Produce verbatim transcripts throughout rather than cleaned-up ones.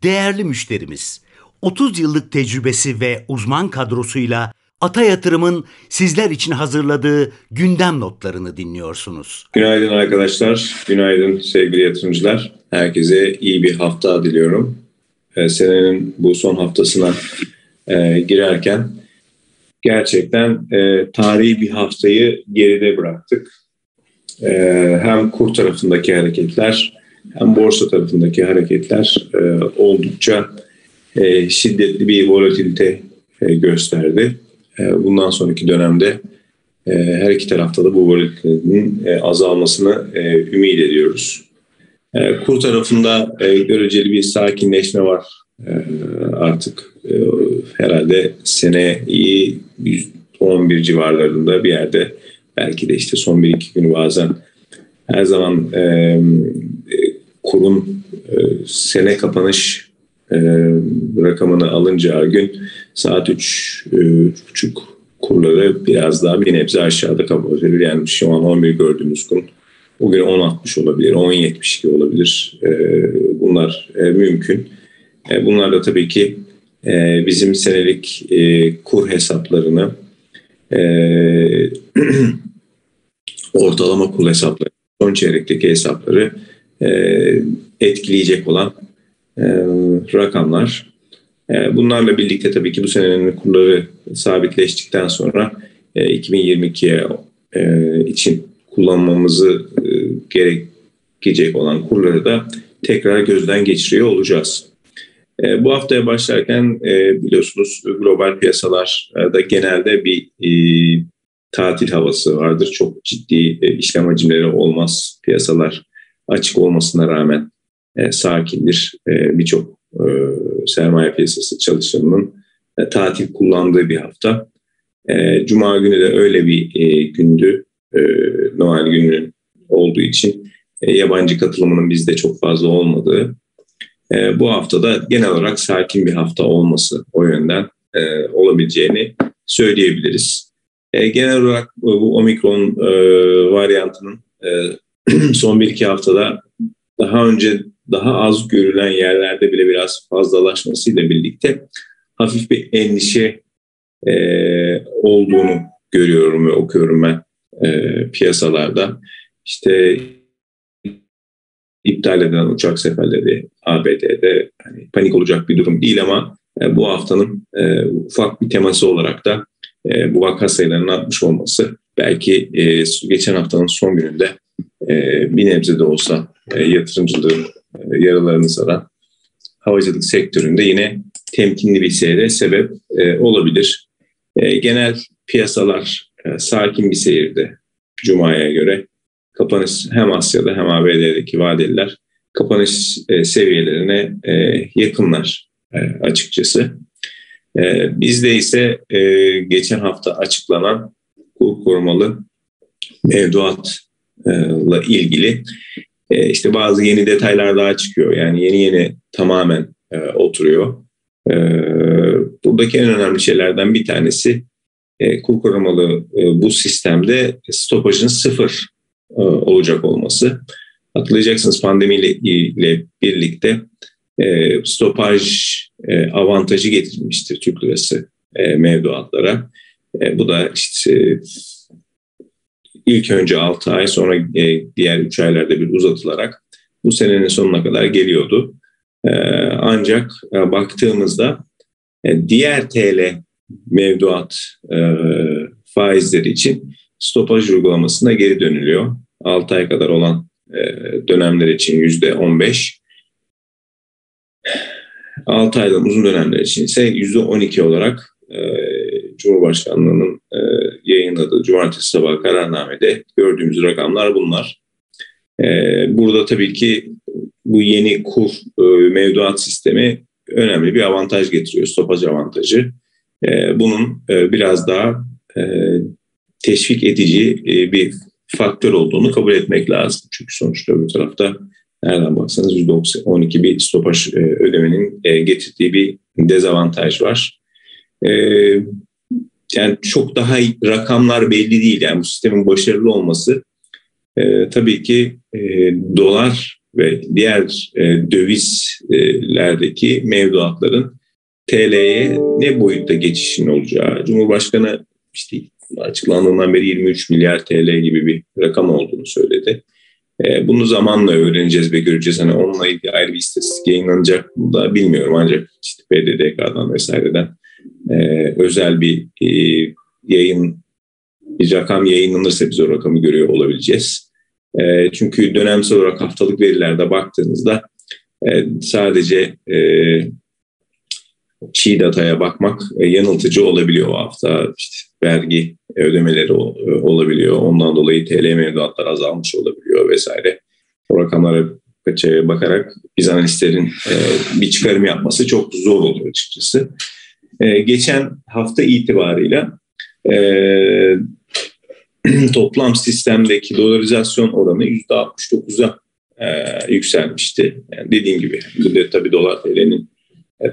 Değerli müşterimiz, otuz yıllık tecrübesi ve uzman kadrosuyla Ata Yatırım'ın sizler için hazırladığı gündem notlarını dinliyorsunuz. Günaydın arkadaşlar, günaydın sevgili yatırımcılar. Herkese iyi bir hafta diliyorum. Ee, senenin bu son haftasına e, girerken gerçekten e, tarihi bir haftayı geride bıraktık. E, hem kur tarafındaki hareketler hem borsa tarafındaki hareketler e, oldukça e, şiddetli bir volatilite e, gösterdi. E, bundan sonraki dönemde e, her iki tarafta da bu volatilitenin e, azalmasını e, ümit ediyoruz. E, kur tarafında e, göreceli bir sakinleşme var e, artık. E, herhalde seneyi yüzde on bir civarlarında bir yerde, belki de işte son bir iki günü bazen her zaman e, e, kurun e, sene kapanış e, rakamını alınacağı gün saat üç buçuk kurları biraz daha bir nebze aşağıda kabul edilir. Yani şu an on bir gördüğümüz kun bugün on altmış olabilir, on yetmiş iki olabilir. E, bunlar e, mümkün. E, bunlar da tabii ki e, bizim senelik e, kur hesaplarını e, ortalama kur hesapları, son çeyrekteki hesapları e, etkileyecek olan e, rakamlar. E, bunlarla birlikte tabii ki bu senenin kurları sabitleştikten sonra e, iki bin yirmi ikiye e, için kullanmamızı e, gerekecek olan kurları da tekrar gözden geçiriyor olacağız. E, bu haftaya başlarken e, biliyorsunuz global piyasalarda genelde bir e, tatil havası vardır. Çok ciddi e, işlem hacimleri olmaz. Piyasalar açık olmasına rağmen e, sakindir. E, Birçok e, sermaye piyasası çalışanının e, tatil kullandığı bir hafta. E, Cuma günü de öyle bir e, gündü. E, Noel gününün olduğu için e, yabancı katılımının bizde çok fazla olmadığı. E, bu haftada genel olarak sakin bir hafta olması o yönden e, olabileceğini söyleyebiliriz. E, genel olarak bu, bu Omikron e, varyantının e, son bir iki haftada daha önce daha az görülen yerlerde bile biraz fazlalaşmasıyla birlikte hafif bir endişe e, olduğunu görüyorum ve okuyorum ben e, piyasalarda. İşte iptal edilen uçak seferleri A B D'de hani panik olacak bir durum değil ama e, bu haftanın e, ufak bir teması olarak da e, bu vaka sayılarının artmış olması belki e, geçen haftanın son gününde e, bir nebze de olsa e, yatırımcılığın e, yaralarını saran havacılık sektöründe yine temkinli bir seyre sebep e, olabilir. E, genel piyasalar e, sakin bir seyirde Cuma'ya göre. Kapanış hem Asya'da hem A B D'deki vadeliler kapanış e, seviyelerine e, yakınlar e, açıkçası. E, bizde ise e, geçen hafta açıklanan kur korumalı mevduatla ilgili e, işte bazı yeni detaylar daha çıkıyor. Yani yeni yeni tamamen e, oturuyor. E, buradaki en önemli şeylerden bir tanesi e, kur korumalı e, bu sistemde stopajın sıfır olacak olması. Hatırlayacaksınız pandemiyle birlikte e, stopaj e, avantajı getirilmiştir Türk lirası e, mevduatlara. E, bu da işte ilk önce altı ay sonra e, diğer üç aylarda bir uzatılarak bu senenin sonuna kadar geliyordu. E, ancak e, baktığımızda e, diğer T L mevduat e, faizleri için stopaj uygulamasına geri dönülüyor. altı ay kadar olan e, dönemler için yüzde on beş. altı aydan uzun dönemler için ise yüzde on iki olarak e, Cumhurbaşkanlığı'nın e, yayınladığı cumartesi sabahı kararnamede gördüğümüz rakamlar bunlar. E, burada tabii ki bu yeni kur e, mevduat sistemi önemli bir avantaj getiriyor. Stopaj avantajı. E, bunun e, biraz daha e, teşvik edici e, bir faktör olduğunu kabul etmek lazım. Çünkü sonuçta bu tarafta nereden baksanız yüzde on iki bir stopaj e, ödemenin e, getirdiği bir dezavantaj var. E, yani çok daha rakamlar belli değil. Yani bu sistemin başarılı olması e, tabii ki e, dolar ve diğer e, dövizlerdeki mevduatların T L'ye ne boyutta geçişin olacağı, Cumhurbaşkanı işte açıklandığından beri yirmi üç milyar T L gibi bir rakam olduğunu söyledi. E, bunu zamanla öğreneceğiz ve göreceğiz. Hani onunla ilgili ayrı bir istatistik yayınlanacak mı da bilmiyorum. Ancak işte P D D K'dan vesaireden e, özel bir e, yayın, bir rakam yayınlanırsa biz o rakamı görüyor olabileceğiz. E, çünkü dönemsel olarak haftalık verilerde baktığınızda e, sadece e, çiğ dataya bakmak e, yanıltıcı olabiliyor o hafta. İşte vergi ödemeleri o, e, olabiliyor. Ondan dolayı T L mevduatlar azalmış olabiliyor vesaire. O rakamlara bakarak biz analistlerin e, bir çıkarım yapması çok zor oluyor açıkçası. E, geçen hafta itibarıyla e, toplam sistemdeki dolarizasyon oranı yüzde altmış dokuza e, yükselmişti. Yani dediğim gibi bu da tabii dolar T L'nin e,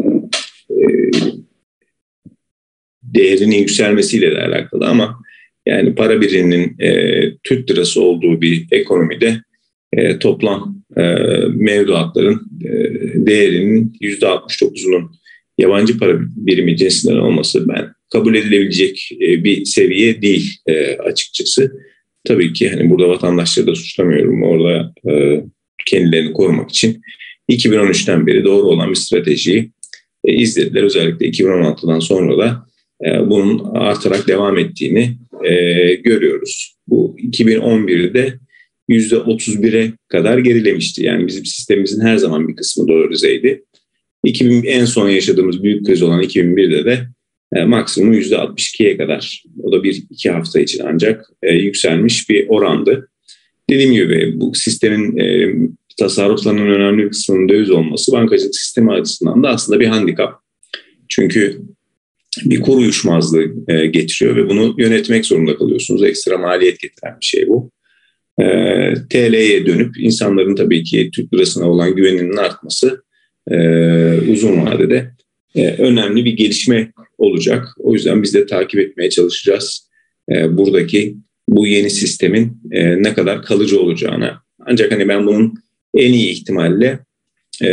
değerinin yükselmesiyle de alakalı ama yani para biriminin e, Türk lirası olduğu bir ekonomide e, toplam e, mevduatların e, değerinin yüzde altmış dokuzunun yabancı para birimi cinsinden olması ben kabul edilebilecek e, bir seviye değil e, açıkçası. Tabii ki hani burada vatandaşları da suçlamıyorum. Orada e, kendilerini korumak için iki bin on üçten beri doğru olan bir stratejiyi e, izlediler. Özellikle iki bin on altıdan sonra da e, bunun artarak devam ettiğini e, görüyoruz. Bu iki bin on birde yüzde otuz bire kadar gerilemişti. Yani bizim sistemimizin her zaman bir kısmı dolarizeydi. iki bin en son yaşadığımız büyük kriz olan iki bin birde de e, maksimum yüzde altmış ikiye kadar, o da bir iki hafta için ancak e, yükselmiş bir orandı. Dediğim gibi bu sistemin e, tasarruflarının önemli bir kısmının döviz olması bankacılık sistemi açısından da aslında bir handikap. Çünkü bir kur uyuşmazlığı e, getiriyor ve bunu yönetmek zorunda kalıyorsunuz. Ekstra maliyet getiren bir şey bu. E, T L'ye dönüp insanların tabii ki Türk lirasına olan güveninin artması e, uzun vadede e, önemli bir gelişme olacak. O yüzden biz de takip etmeye çalışacağız e, buradaki bu yeni sistemin e, ne kadar kalıcı olacağına. Ancak hani ben bunun en iyi ihtimalle e,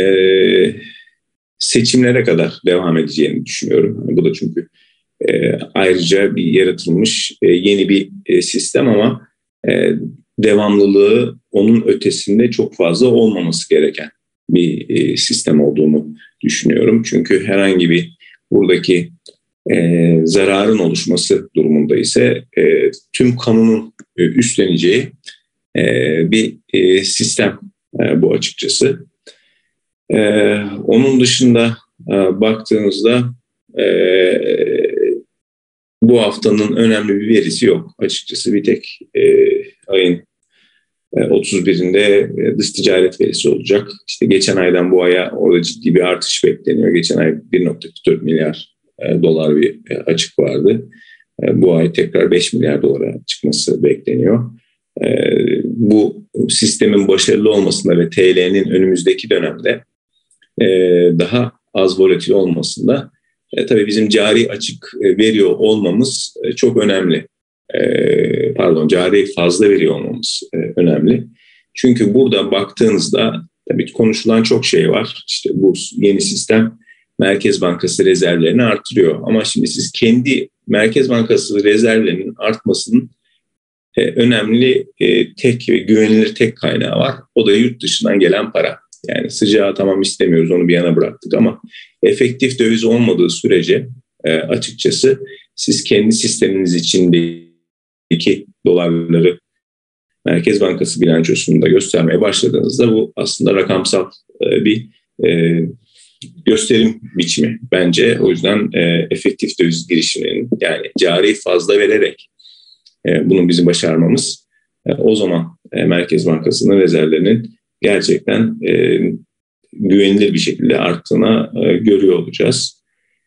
seçimlere kadar devam edeceğini düşünüyorum. Yani bu da çünkü e, ayrıca bir yaratılmış e, yeni bir e, sistem ama e, devamlılığı onun ötesinde çok fazla olmaması gereken bir e, sistem olduğunu düşünüyorum. Çünkü herhangi bir buradaki e, zararın oluşması durumunda ise e, tüm kamunun e, üstleneceği e, bir e, sistem e, bu açıkçası. E, onun dışında e, baktığınızda e, bu haftanın önemli bir verisi yok. Açıkçası bir tek e, ayın otuz birinde dış ticaret verisi olacak. İşte geçen aydan bu aya orada ciddi bir artış bekleniyor. Geçen ay bir virgül kırk dört milyar dolar bir açık vardı. Bu ay tekrar beş milyar dolara çıkması bekleniyor. Bu sistemin başarılı olmasında ve T L'nin önümüzdeki dönemde daha az volatil olmasında tabii bizim cari açık veriyor olmamız çok önemli. Pardon, cari fazla veriyor olmamız önemli. Çünkü burada baktığınızda tabii konuşulan çok şey var. İşte bu yeni sistem Merkez Bankası rezervlerini artırıyor. Ama şimdi siz kendi Merkez Bankası rezervlerinin artmasının önemli tek ve güvenilir tek kaynağı var. O da yurt dışından gelen para. Yani sıcağı tamam istemiyoruz, onu bir yana bıraktık ama efektif döviz olmadığı sürece açıkçası siz kendi sisteminiz içindeki dolarları Merkez Bankası bilançosunda göstermeye başladığınızda bu aslında rakamsal bir gösterim biçimi bence. O yüzden efektif döviz girişinin, yani cari fazla vererek bunu bizim başarmamız, o zaman Merkez Bankası'nın rezervlerinin gerçekten güvenilir bir şekilde arttığına görüyor olacağız.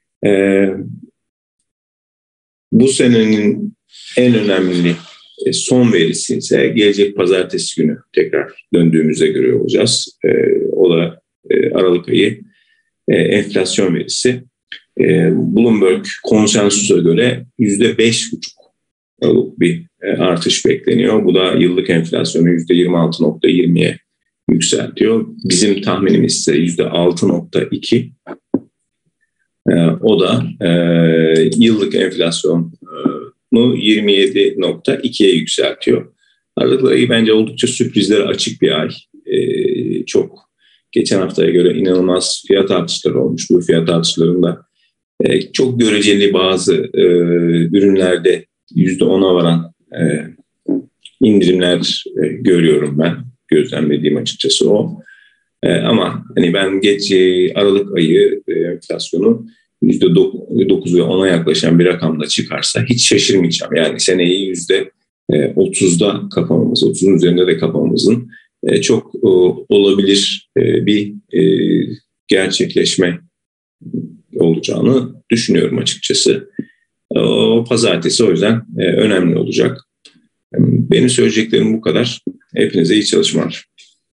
Bu senenin en önemli son verisi ise gelecek pazartesi günü tekrar döndüğümüzde görüyor olacağız. O da Aralık ayı enflasyon verisi. Bloomberg konsensusa göre yüzde beş buçuk bir artış bekleniyor. Bu da yıllık enflasyonu yüzde yirmi altı nokta yirmiye yükseltiyor. Bizim tahminimiz ise yüzde altı nokta iki. E, o da e, yıllık enflasyonu yirmi yedi nokta ikiye yükseltiyor. Aralık ayı bence oldukça sürprizlere açık bir ay. E, çok geçen haftaya göre inanılmaz fiyat artışları olmuş. Bu fiyat artışlarında e, çok göreceli bazı e, ürünlerde yüzde ona varan e, indirimler e, görüyorum ben. Gözlemlediğim açıkçası o. E, ama hani ben geç e, Aralık ayı e, enflasyonu yüzde dokuz ve ona yaklaşan bir rakamda çıkarsa hiç şaşırmayacağım. Yani seneyi yüzde otuzda kapamamız, otuzun üzerinde de kapamamızın e, çok e, olabilir e, bir e, gerçekleşme olacağını düşünüyorum açıkçası. O pazartesi o yüzden e, önemli olacak. Benim söyleyeceklerim bu kadar. Hepinize iyi çalışmalar.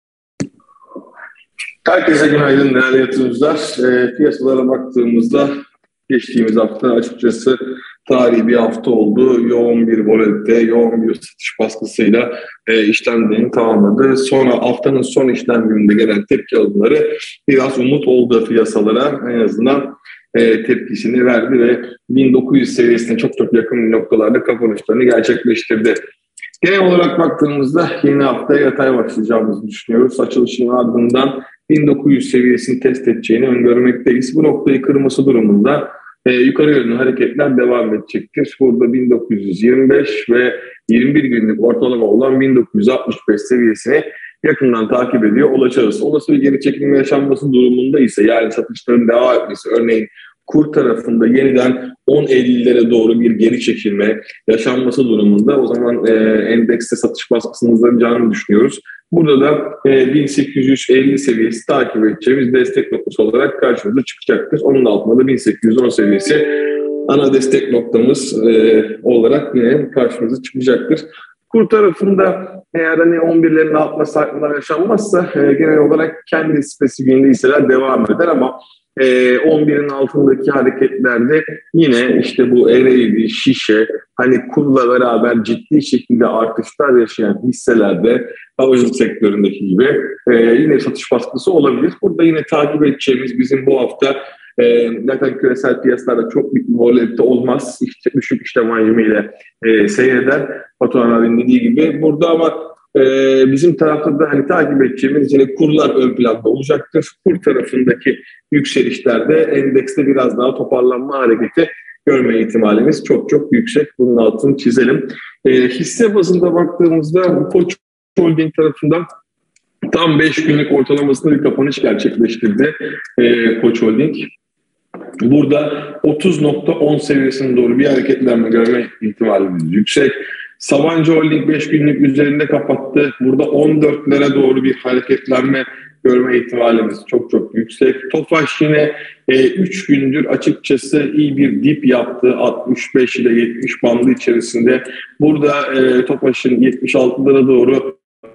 Herkese günaydın değerli yatırımcılar. E, piyasalara baktığımızda geçtiğimiz hafta açıkçası tarihi bir hafta oldu. Yoğun bir volatilite, yoğun bir satış baskısıyla e, işlemlerini tamamladı. Sonra haftanın son işlem gününde gelen tepki alımları biraz umut oldu piyasalara. En azından e, tepkisini verdi ve bin dokuz yüz seviyesine çok çok yakın noktalarda kapanışlarını gerçekleştirdi. Genel olarak baktığımızda yeni haftaya yatay başlayacağımızı düşünüyoruz. Açılışın ardından bin dokuz yüz seviyesini test edeceğini öngörmekteyiz. Bu noktayı kırması durumunda e, yukarı yönlü hareketler devam edecektir. Burada bin dokuz yüz yirmi beş ve yirmi bir günlük ortalama olan bin dokuz yüz altmış beş seviyesini yakından takip ediyor olacağız. Olası bir geri çekilme yaşanması durumunda ise, yani satışların devam etmesi, örneğin kur tarafında yeniden on ellilere doğru bir geri çekilme yaşanması durumunda o zaman e, endekste satış baskısının hızlanacağını düşünüyoruz. Burada da e, bin sekiz yüz elli seviyesi takip edeceğimiz destek noktası olarak karşımıza çıkacaktır. Onun altında da bin sekiz yüz on seviyesi ana destek noktamız e, olarak yine karşımıza çıkacaktır. Kur tarafında eğer hani on birlerin altına sarkmalar yaşanmazsa e, genel olarak kendi spesifiğinde hisseler devam eder ama on birin altındaki hareketlerde yine işte bu Ereğli, Şişe, hani kurla beraber ciddi şekilde artışlar yaşayan hisselerde havacılık sektöründeki gibi e, yine satış baskısı olabilir. Burada yine takip edeceğimiz bizim bu hafta e, zaten küresel piyasalarda çok büyük bir volatilite olmaz. İşte düşük işlem hacmiyle e, seyreder. Batuhan abinin dediği gibi. Burada ama Ee, bizim tarafta da hani takip edeceğimiz yine kurlar ön planda olacaktır. Kur tarafındaki yükselişlerde endekste biraz daha toparlanma hareketi görme ihtimalimiz çok çok yüksek. Bunun altını çizelim. Ee, hisse bazında baktığımızda Koç Holding tarafından tam beş günlük ortalamasında bir kapanış gerçekleştirdi ee, Koç Holding. Burada otuz nokta on seviyesine doğru bir hareketlenme görme ihtimalimiz yüksek. Sabancı Holding beş günlük üzerinde kapattı. Burada on dörtlere doğru bir hareketlenme görme ihtimalimiz çok çok yüksek. Tofaş yine üç e, gündür açıkçası iyi bir dip yaptı. altmış beş ile yetmiş bandı içerisinde. Burada e, Tofaş'ın yetmiş altılara doğru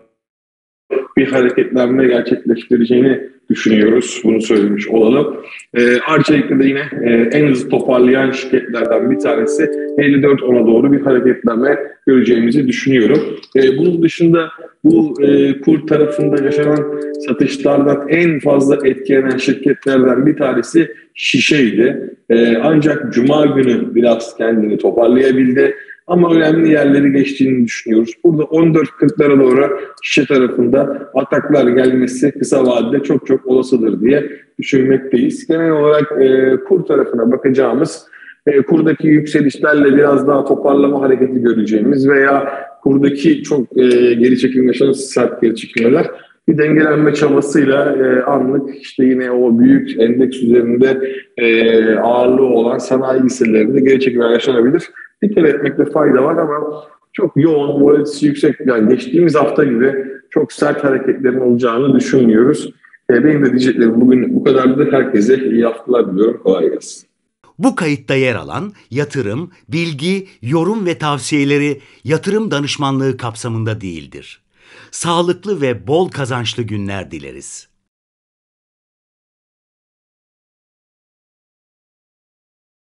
bir hareketlenme gerçekleştireceğini düşünüyoruz. Bunu söylemiş olalım. E, Arçelik'te de yine e, en hızlı toparlayan şirketlerden bir tanesi elli dört ona doğru bir hareketlenme göreceğimizi düşünüyorum. E, bunun dışında bu e, kur tarafında yaşanan satışlardan en fazla etkilenen şirketlerden bir tanesi Şişe'ydi. E, ancak Cuma günü biraz kendini toparlayabildi. Ama önemli yerleri geçtiğini düşünüyoruz. Burada on dört kırklara doğru Şişe tarafında ataklar gelmesi kısa vadede çok çok olasıdır diye düşünmekteyiz. Genel olarak e, kur tarafına bakacağımız, e, kurdaki yükselişlerle biraz daha toparlama hareketi göreceğimiz veya kurdaki çok e, geri çekilme, sert geri çekilmeler bir dengelenme çabasıyla e, anlık işte yine o büyük endeks üzerinde e, ağırlığı olan sanayi hisselerinde geri çekilme yaşanabilir. Dikkat etmekte fayda var ama çok yoğun, volatilitesi yüksek, yani geçtiğimiz hafta gibi çok sert hareketlerin olacağını düşünmüyoruz. E, benim de diyeceklerim bugün bu kadardı. Herkese iyi haftalar diliyorum. Kolay gelsin. Bu kayıtta yer alan yatırım, bilgi, yorum ve tavsiyeleri yatırım danışmanlığı kapsamında değildir. Sağlıklı ve bol kazançlı günler dileriz.